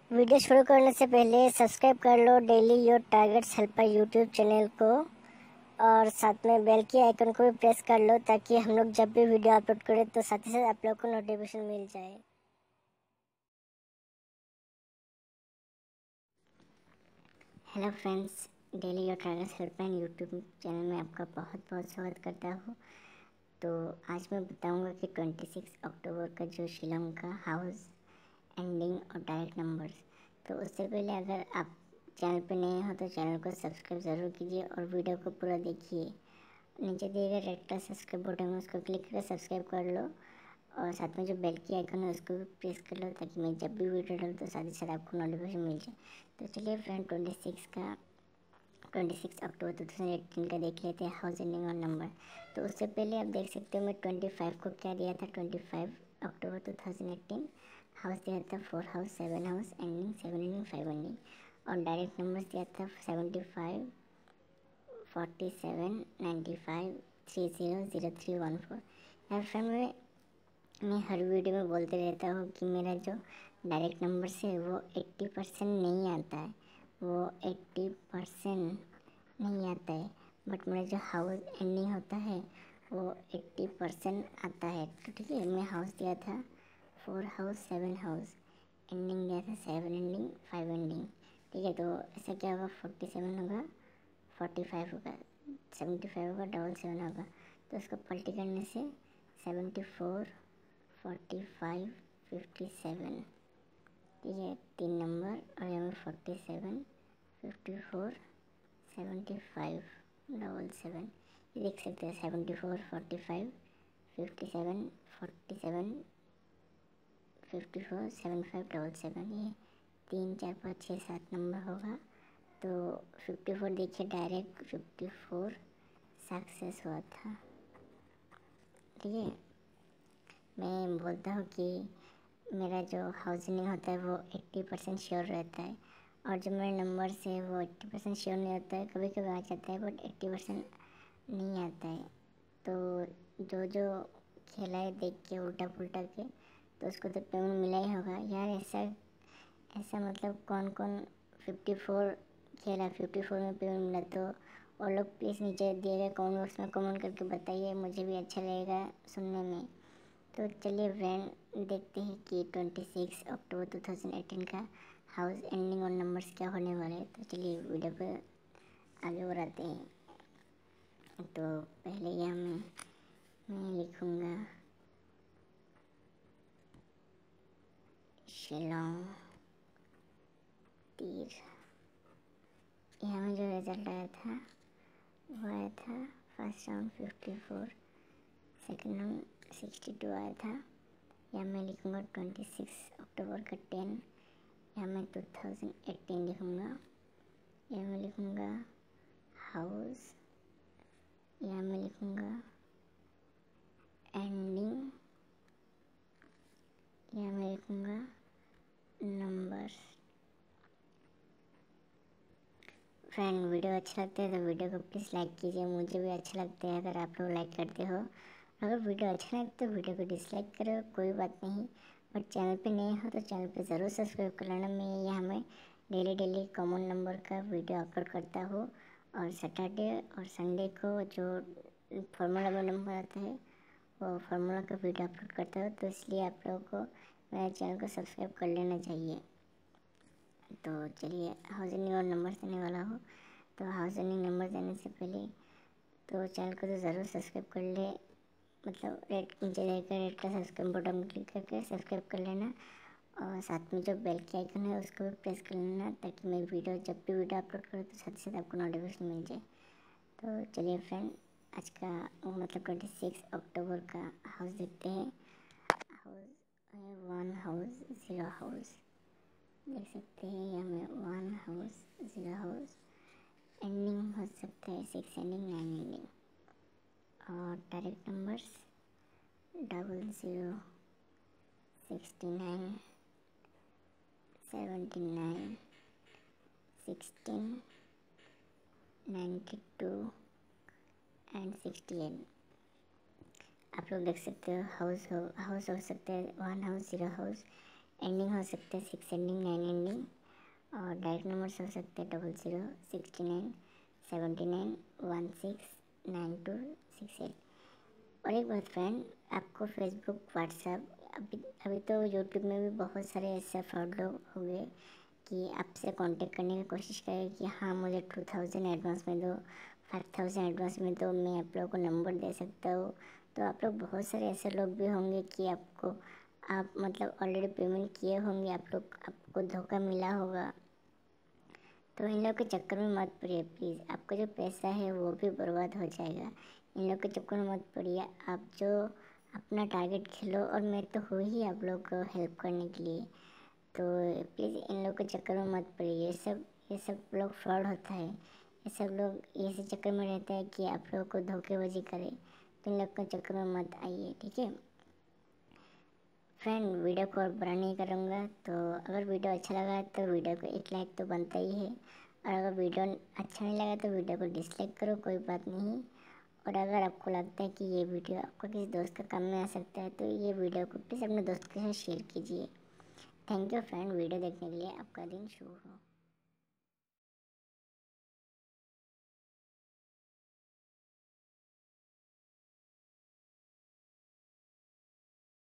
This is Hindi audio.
वीडियो शुरू करने से पहले सब्सक्राइब कर लो daily your targets helper YouTube channel को, और साथ में बेल की आइकन को भी प्रेस कर लो ताकि हम लोग जब भी वीडियो अपलोड करें तो साथ ही साथ आप लोग को नोटिफिकेशन मिल जाए। Hello friends, daily your targets helper YouTube channel में आपका बहुत बहुत स्वागत करता हूँ। तो आज मैं बताऊँगा कि 26 अक्टूबर का जो शिलोंग का हाउस एंडिंग और डायरेक्ट नंबर्स। तो उससे पहले अगर आप चैनल पे नए हो तो चैनल को सब्सक्राइब ज़रूर कीजिए और वीडियो को पूरा देखिए। नीचे दिए गए रेड कलर सब्सक्राइब बटन में उसको क्लिक करके सब्सक्राइब कर लो, और साथ में जो बेल की आइकन है उसको भी प्रेस कर लो ताकि मैं जब भी वीडियो डालूँ तो साथ ही साथ आपको नोटिफिकेशन मिल जाए। तो चलिए फ्रेंड, 26 अक्टूबर 2018 का देख लेते हैं हाउस एंडिंग और नंबर। तो उससे पहले आप देख सकते हो मैं 25 को क्या दिया था। 25 अक्टूबर 2018 हाउस दिया था 4 house 7 house ending 7 ending 5 ending, और डायरेक्ट नंबर्स दिया था 75 47 95 30 0314। यार फ्रेंड, मैं हर वीडियो में बोलते रहता हूँ कि मेरा जो डायरेक्ट नंबर्स है वो 80% नहीं आता है, वो 80% नहीं आता है, बट मेरा जो हाउस एंडिंग होता है वो 80% आता है। तो ठीक है, मैं हाउस दिया था 4 हाउस 7 हाउस, एंडिंग दिया था 7 एंडिंग 5 एंडिंग। ठीक है, तो ऐसा क्या होगा, 47 होगा 45 होगा 75 होगा 77 होगा। तो उसको पलटी करने से 74 45 57। ठीक है, 3 नंबर, और यहाँ में 47 54 75 77। ये देख सकते हैं 74 45 57 47 54 75 77। ये 3 4 5 6 7 नंबर होगा। तो 54 देखिए, डायरेक्ट 54 सक्सेस हुआ था। ठीक है, मैं बोलता हूँ कि मेरा जो हाउसिंग होता है वो 80% श्योर रहता है, और जो मेरे नंबर्स है वो 80% श्योर नहीं होता है, कभी कभी आ जाता है बट 80% नहीं आता है। तो जो खेला है देख के उल्टा पुल्टा के, तो उसको तो पेमेंट मिला ही होगा यार। ऐसा मतलब कौन कौन 54 खेला 54 में पेमेंट मिला, तो वो लोग प्लीज़ नीचे दिए गए कमेंट बॉक्स में कमेंट करके बताइए, मुझे भी अच्छा लगेगा सुनने में। तो चलिए फ्रेंड, देखते हैं कि 26 अक्टूबर 2018 का हाउस एंडिंग और नंबर्स क्या होने वाले हैं। तो चलिए वीडियो पर आगे बढ़ाते हैं। तो पहले यहाँ मैं लिखूँगा शिलोंग तीर। यहाँ में जो रिज़ल्ट आया था वो आया था फर्स्ट राउंड 54, सेकेंड राउंड 62 आया था। यहाँ मैं लिखूँगा 26 अक्टूबर का 10, यहाँ मैं 2018 लिखूँगा। यहाँ मैं लिखूँगा हाउस, यहाँ मैं लिखूँगा एंडिंग, यहाँ मैं लिखूँगा नंबर्स। फ्रेंड, वीडियो अच्छा लगता है तो वीडियो को प्लीज़ लाइक कीजिए, मुझे भी अच्छा लगता है अगर आप लोग लाइक करते हो। अगर वीडियो अच्छा लगता है तो वीडियो को डिसलाइक करो, कोई बात नहीं, बट चैनल पे नए हो तो चैनल पे ज़रूर सब्सक्राइब कर लेना। मैं यहाँ में डेली कॉमन नंबर का वीडियो अपलोड करता हूँ, और सैटरडे और संडे को जो फार्मूला में नंबर आता है वो फार्मूला का वीडियो अपलोड करता हूँ। तो इसलिए आप लोगों को मेरे चैनल को सब्सक्राइब कर लेना चाहिए। तो चलिए हाउस एंडिंग और नंबर देने वाला हूँ। तो हाउस एंडिंग नंबर देने से पहले तो चैनल को तो ज़रूर सब्सक्राइब कर ले, मतलब नीचे रेड का सब्सक्राइब बटन में क्लिक करके सब्सक्राइब कर लेना, और साथ में जो बेल की आइकन है उसको भी प्रेस कर लेना ताकि मैं वीडियो जब भी वीडियो अपलोड करूँ तो साथ ही साथ आपको नोटिफिकेशन मिल जाए। तो चलिए फ्रेंड, आज का मतलब 26 अक्टूबर का हाउस देखते हैं। हाउस है 1 हाउस 0 हाउस, देख सकते हैं यहाँ में 1 हाउस 0 हाउस, एंडिंग हो सकता है 6 एंडिंग 9 एंडिंग, और डायरेक्ट नंबर्स 00 69 79 16 92 एंड 68। आप लोग देख सकते हो हाउस हो सकता है 1 हाउस 0 हाउस, एंडिंग हो सकते हैं 6 एंडिंग, 9 एंडिंग, और डायरेक्ट नंबर्स हो सकते हैं 00, 69, 79, 16, 9268। और एक बात फ्रेंड, आपको फेसबुक, व्हाट्सएप, अभी तो यूट्यूब में भी बहुत सारे ऐसे फ्रॉड लोग हो गए कि आपसे कांटेक्ट करने की कोशिश करें कि हाँ मुझे 2000 एडवांस में दो, 5000 एडवांस में दो, मैं आप लोगों को नंबर दे सकता हूँ। तो आप लोग, बहुत सारे ऐसे लोग भी होंगे कि आप मतलब ऑलरेडी पेमेंट किए होंगे, आपको धोखा मिला होगा। तो इन लोग के चक्कर में मत पड़िए प्लीज़, आपका जो पैसा है वो भी बर्बाद हो जाएगा। इन लोग के चक्कर में मत पड़िए, आप जो अपना टारगेट खेलो, और मैं तो हूँ ही आप लोग को हेल्प करने के लिए। तो प्लीज़ इन लोग के चक्कर में मत पड़िए, ये सब लोग फ्रॉड होता है। ये सब लोग ऐसे चक्कर में रहते हैं कि आप लोगों को धोखेबाजी करे। तो इन लोग के चक्कर में मत आइए, ठीक है फ्रेंड। वीडियो को और बड़ा नहीं करूँगा, तो अगर वीडियो अच्छा लगा तो वीडियो को एक लाइक तो बनता ही है, और अगर वीडियो अच्छा नहीं लगा तो वीडियो को डिसलाइक करो, कोई बात नहीं। और अगर आपको लगता है कि ये वीडियो आपको किसी दोस्त का काम में आ सकता है, तो ये वीडियो को प्लीज़ अपने दोस्त के साथ शेयर कीजिए। थैंक यू फ्रेंड, वीडियो देखने के लिए। आपका दिन शुभ हो।